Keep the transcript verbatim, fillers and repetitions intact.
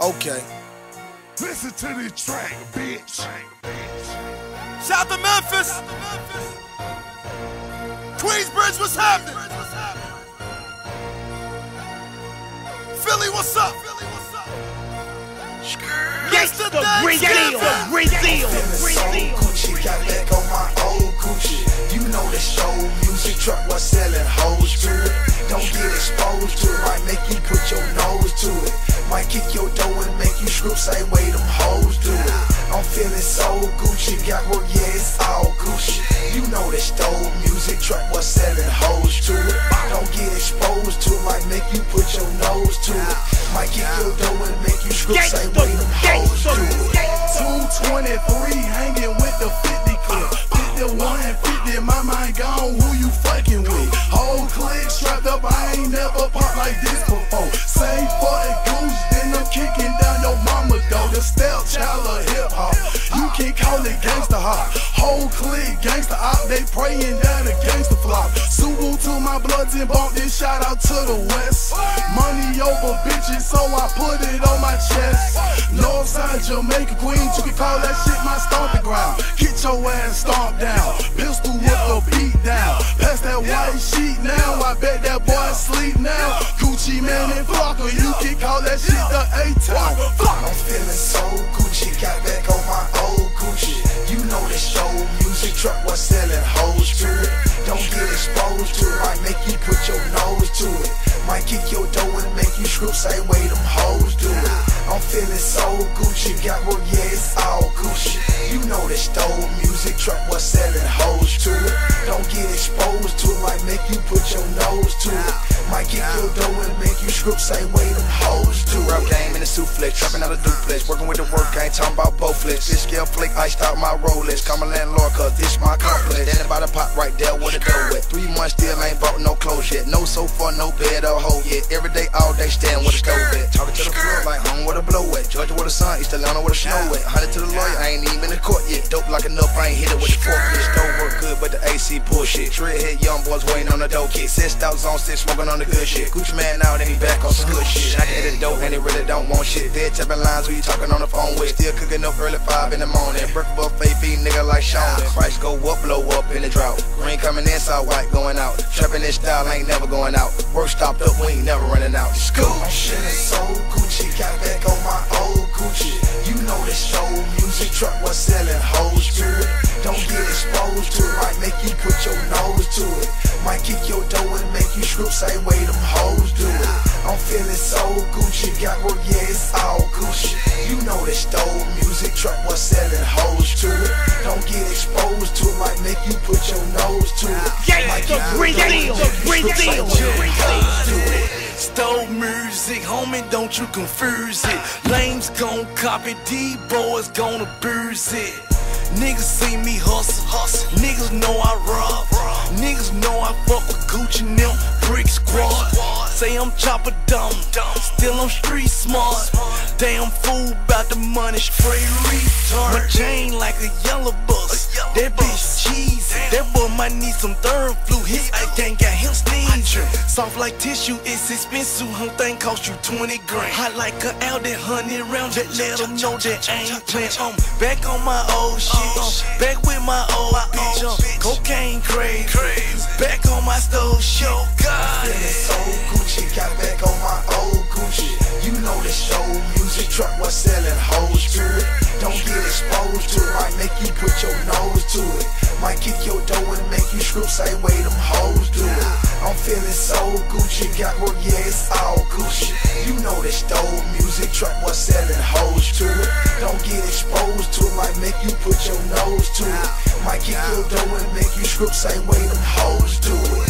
Okay. Listen to this track, bitch. Shout to Memphis. Queensbridge, what's happening? Philly, what's up? Gangsta Brazil, Brazil, Brazil. Gucci got back on my old Gucci. You know the show music truck was selling hoes to it. Don't get exposed to it, might make you put your nose to it. Might kick your door and make you screw, say way them hoes do it. I'm feeling so Gucci, got work, yeah, it's all Gucci. You know the stove music truck was selling hoes to it. Don't get exposed to it, might make you put your nose to it. Might kick your door and make you screw, say way them hoes do it. two twenty-three hanging with the fifty clip. fifty-one and fifty, my mind gone, who you fucking with? Whole clique strapped up, I ain't never popped like this before. Same for the goose, then I'm kicking down your mama door. The step child of hip hop, you can call it gangsta hop. Whole clique gangsta op, they praying down the gangsta flop. Subu to my bloods and bump this shout out to the west. Money over bitches, so I put it on my chest. Northside Jamaica Queens, you can call that shit my stomping ground. Get your ass stomped down, pistol with the beat down. Pass that white sheet now, I bet that boy sleep now. Gucci Man and Flocka, you can call that shit the A-Town. I'm feeling so Gucci, got back on my old Gucci. You know the show music truck was selling hoes to it. Don't get exposed to it, might make you put your nose to it. Might kick your door and make you screw, say way them hoes do it. I'm feeling so Gucci, got work, yeah, it's all Gucci. You know the stove music truck was selling hoes to it. Don't get exposed to it, might make you put your nose to it. Might kick your door and make you screw, say way them hoes do it. Rap game in the souffle, trapping out a duplex. Working with the work, I ain't talking about both flicks. This scale flick, iced out my Rolex. Call my landlord, cause this my complex. Then about the pot right there with the dough wet. Three months still ain't bought no clothes yet. No sofa, no bed or hole yet. Every day, all day, stand with a stove at. Talking to the floor like home with a blow at. Georgia with the sun, East Atlanta with the snow at. Hundred to the lawyer, I ain't even in the court yet. Dope like enough, I ain't hit it with the fork yet. Stove work good, but the A C bullshit. Treadhead young boys waiting on the dough kit. Six thousand on six, smoking on the good shit. Gucci Man now, then he back on some good shit. I can hit the dope and he really don't want shit. Dead tapping lines who you talking on the phone with. Still cooking up early five in the morning. Breakfast buffet feed nigga like Sean. Price go up, blow up in the drought. Green coming in, side white going out. Trapping this style ain't never going out. Work stopped up, we ain't never running out. School. I'm feeling so Gucci, got back on my old Gucci. You know the show music truck was selling hoes to it. Don't get exposed to it, might make you put your nose to it. Might kick your door and make you screw, say way them hoes do it. I'm feeling so Gucci, got work, yeah, it's all Gucci. You know the stove music truck was selling hoes to it. Don't get exposed to it, might make you put your nose to it. Gangsta Brazil, Brazil, Brazil. Stove music, homie, don't you confuse it. Lames gon' copy, D-boys gon' abuse it. Niggas see me hustle, hustle. Niggas know I rob. Niggas know I fuck with Gucci and them brick squad. Say I'm chopper dumb, still I'm street smart. Damn fool bout the money, straight retard. My chain like a yellow bus, that bitch cheesy. That boy might need some third flu, his I can't got him sneezing. Soft like tissue, it's expensive, whole thing cost you twenty grand. Hot like a Aldi, honey round, just let them know that I ain't playing. I'm back on my old shit. Uh, back with my old bitch, uh, cocaine crazy. Back on my stove shit. God, feeling so Gucci, got back on my old Gucci. You know the show music truck was selling hoes to it. Don't get exposed to it, might make you put your nose to it. Might kick your door and make you screw, say way them hoes do it. I'm feeling so Gucci, got work, yeah, it's all Gucci. You know the stove music truck was selling hoes to it. Don't get exposed to it, might make you put your nose to it. Might kick your door and make you screw, say way them hoes do it.